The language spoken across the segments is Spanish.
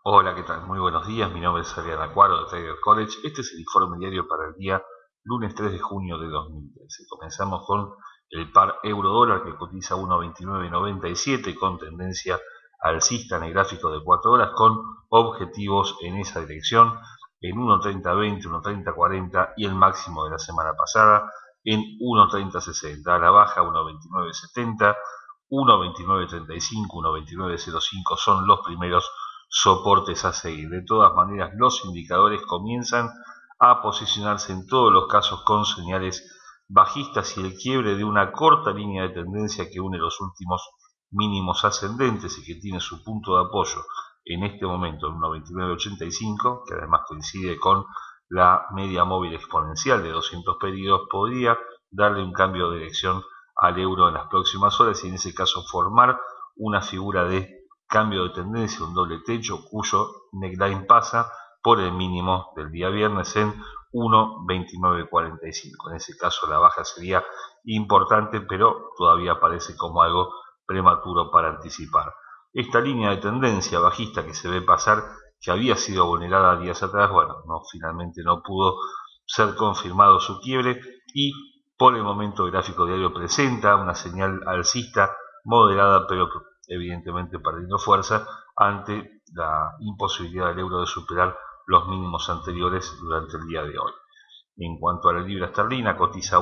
Hola, ¿qué tal? Muy buenos días. Mi nombre es Adrián Acuaro de Trader College. Este es el informe diario para el día lunes 3 de junio de 2013. Comenzamos con el par euro-dólar que cotiza 1.2997 con tendencia alcista en el gráfico de 4 horas con objetivos en esa dirección en 1.3020, 1.3040 y el máximo de la semana pasada en 1.3060. A la baja 1.2970, 1.2935, 1.2905 son los primeros soportes a seguir. De todas maneras, los indicadores comienzan a posicionarse en todos los casos con señales bajistas y el quiebre de una corta línea de tendencia que une los últimos mínimos ascendentes y que tiene su punto de apoyo en este momento en 1.2985, que además coincide con la media móvil exponencial de 200 periodos, podría darle un cambio de dirección al euro en las próximas horas y en ese caso formar una figura de cambio de tendencia, un doble techo cuyo neckline pasa por el mínimo del día viernes en 1.2945. En ese caso la baja sería importante, pero todavía parece como algo prematuro para anticipar. Esta línea de tendencia bajista que se ve pasar, que había sido vulnerada días atrás, bueno, finalmente no pudo ser confirmado su quiebre y por el momento el gráfico diario presenta una señal alcista moderada, pero evidentemente perdiendo fuerza ante la imposibilidad del euro de superar los mínimos anteriores durante el día de hoy. En cuanto a la libra esterlina, cotiza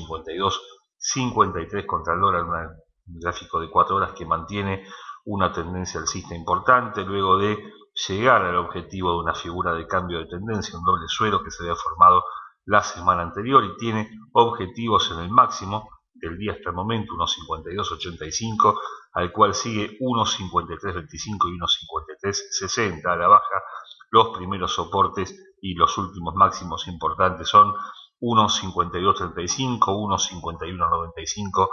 1.5253 contra el dólar, un gráfico de 4 horas que mantiene una tendencia alcista importante luego de llegar al objetivo de una figura de cambio de tendencia, un doble suelo que se había formado la semana anterior y tiene objetivos en el máximo del día hasta el momento, 1.5285, al cual sigue 1.5325 y 1.5360 a la baja. Los primeros soportes y los últimos máximos importantes son 1.5235, 1.5195,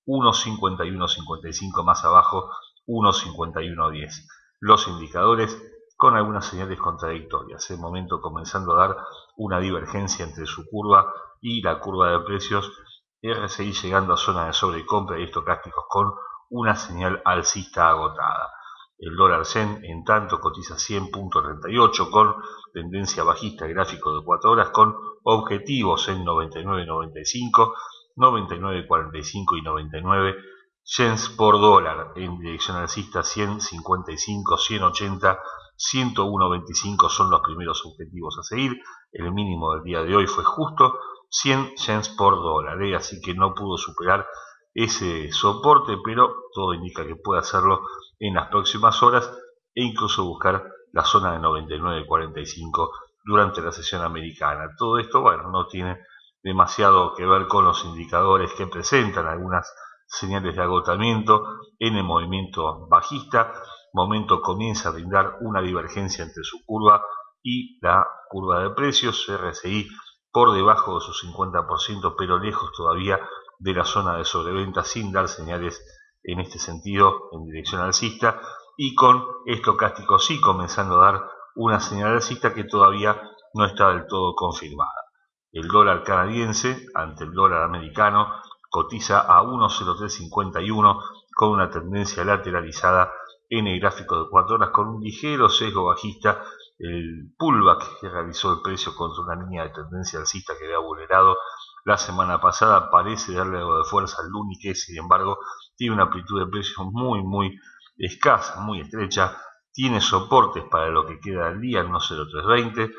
1.5155 más abajo, 1.5110. Los indicadores con algunas señales contradictorias. El momento comenzando a dar una divergencia entre su curva y la curva de precios. RSI llegando a zona de sobrecompra y estocásticos con una señal alcista agotada. El dólar yen en tanto cotiza 100.38 con tendencia bajista gráfico de 4 horas con objetivos en 99.95, 99.45 y 99 yens por dólar. En dirección alcista 100.55, 100.80, 101.25 son los primeros objetivos a seguir. El mínimo del día de hoy fue justo 100 yens por dólar, así que no pudo superar ese soporte, pero todo indica que puede hacerlo en las próximas horas e incluso buscar la zona de 99.45 durante la sesión americana. Todo esto, bueno, no tiene demasiado que ver con los indicadores que presentan algunas señales de agotamiento en el movimiento bajista. Momento comienza a brindar una divergencia entre su curva y la curva de precios. RSI por debajo de su 50%, pero lejos todavía de la zona de sobreventa, sin dar señales en este sentido en dirección alcista, y con estocástico sí comenzando a dar una señal alcista que todavía no está del todo confirmada. El dólar canadiense ante el dólar americano cotiza a 1.0351 con una tendencia lateralizada en el gráfico de 4 horas con un ligero sesgo bajista. El pullback que realizó el precio contra una línea de tendencia alcista que había vulnerado la semana pasada parece darle algo de fuerza al Luni, que sin embargo tiene una amplitud de precios muy escasa, muy estrecha. Tiene soportes para lo que queda del día en 1.0320,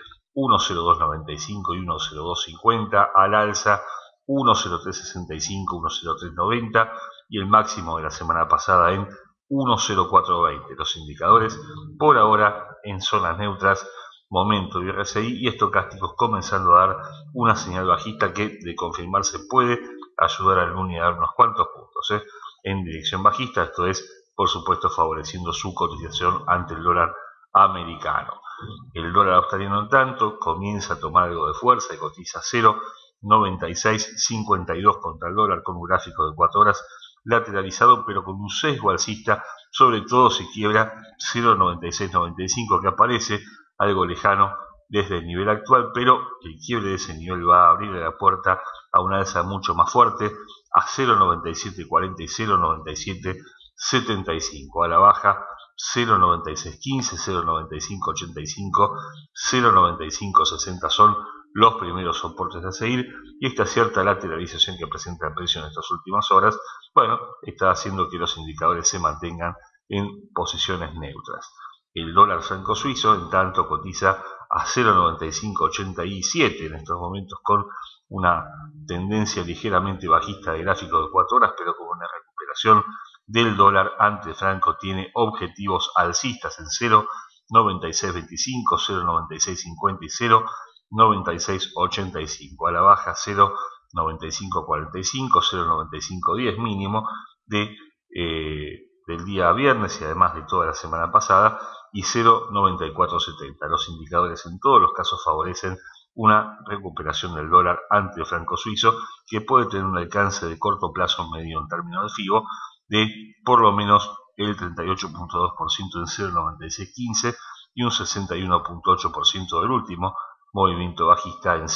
1.0295 y 1.0250, al alza 1.0365, 1.0390 y el máximo de la semana pasada en 1.0420. Los indicadores por ahora en zonas neutras, momento de RSI y estocásticos comenzando a dar una señal bajista que de confirmarse puede ayudar al Luni a dar unos cuantos puntos en dirección bajista, esto es por supuesto favoreciendo su cotización ante el dólar americano. El dólar australiano en tanto comienza a tomar algo de fuerza y cotiza 0.9652 contra el dólar con un gráfico de 4 horas lateralizado pero con un sesgo alcista, sobre todo si quiebra 0.9695 que aparece algo lejano desde el nivel actual, pero el quiebre de ese nivel va a abrir la puerta a una alza mucho más fuerte a 0.9740 y 0.9775. A la baja 0.9615, 0.9585, 0.9560 son los primeros soportes a seguir, y esta cierta lateralización que presenta el precio en estas últimas horas, bueno, está haciendo que los indicadores se mantengan en posiciones neutras. El dólar franco suizo, en tanto, cotiza a 0.9587 en estos momentos, con una tendencia ligeramente bajista de gráfico de 4 horas, pero con una recuperación del dólar ante franco tiene objetivos alcistas en 0.9625, 0.9650 y 0.9685. A la baja 0.9545, 0.9510 mínimo del día viernes y además de toda la semana pasada, y 0.9470. Los indicadores en todos los casos favorecen una recuperación del dólar ante el franco suizo, que puede tener un alcance de corto plazo medio en términos de FIBO de por lo menos el 38.2% en 0.9615 y un 61.8% del último movimiento bajista en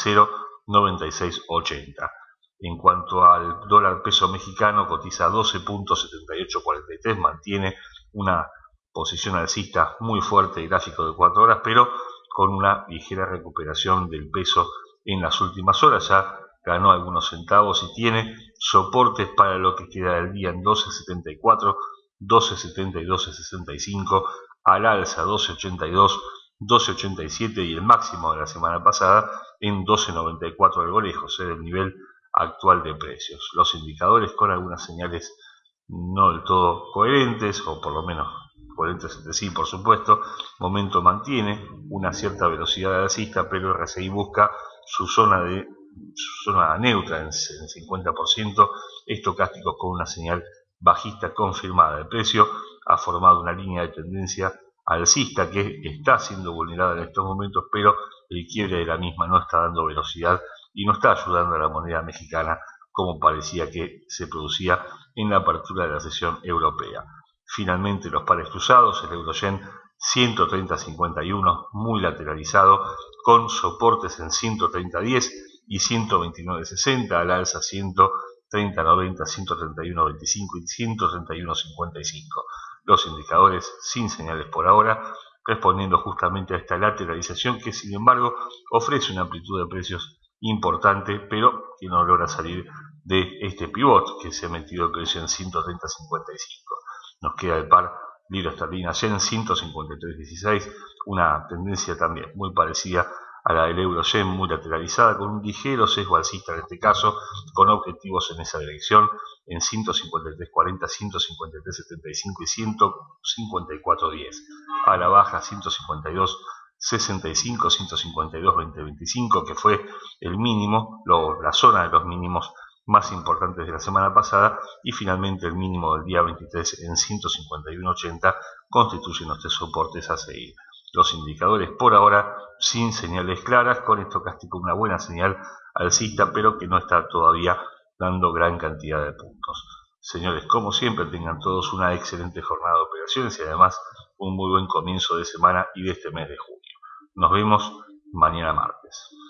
0.9680. En cuanto al dólar peso mexicano, cotiza 12.7843, mantiene una posición alcista muy fuerte de gráfico de 4 horas, pero con una ligera recuperación del peso en las últimas horas. Ya ganó algunos centavos y tiene soportes para lo que queda del día en 12.74, 12.70 y 12.65, al alza 12.82, 12.87 y el máximo de la semana pasada en 12.94, algo lejos del nivel actual de precios. Los indicadores con algunas señales no del todo coherentes, o por lo menos coherentes entre sí, por supuesto. Momento mantiene una cierta velocidad alcista, pero el RSI busca su zona neutra en 50%, estocástico con una señal bajista confirmada. El precio ha formado una línea de tendencia alcista que está siendo vulnerada en estos momentos, pero el quiebre de la misma no está dando velocidad y no está ayudando a la moneda mexicana como parecía que se producía en la apertura de la sesión europea. Finalmente, los pares cruzados, el euro-yen 130.51, muy lateralizado, con soportes en 130.10 y 129.60, al alza 130.90, 131.25 y 131.55. Los indicadores sin señales por ahora, respondiendo justamente a esta lateralización que, sin embargo, ofrece una amplitud de precios importante, pero que no logra salir de este pivot que se ha metido el precio en 130.55. Nos queda el par libra esterlina yen 153.16, una tendencia también muy parecida a la del euro yen, muy lateralizada, con un ligero sesgo alcista en este caso, con objetivos en esa dirección en 153.40, 153.75 y 154.10. A la baja 152.65, 152.2025, que fue el mínimo, la zona de los mínimos más importantes de la semana pasada, y finalmente el mínimo del día 23 en 151.80 constituyen los tres soportes a seguir. Los indicadores por ahora sin señales claras, con estocástico una buena señal alcista, pero que no está todavía dando gran cantidad de puntos. Señores, como siempre, tengan todos una excelente jornada de operaciones y además un muy buen comienzo de semana y de este mes de junio. Nos vemos mañana martes.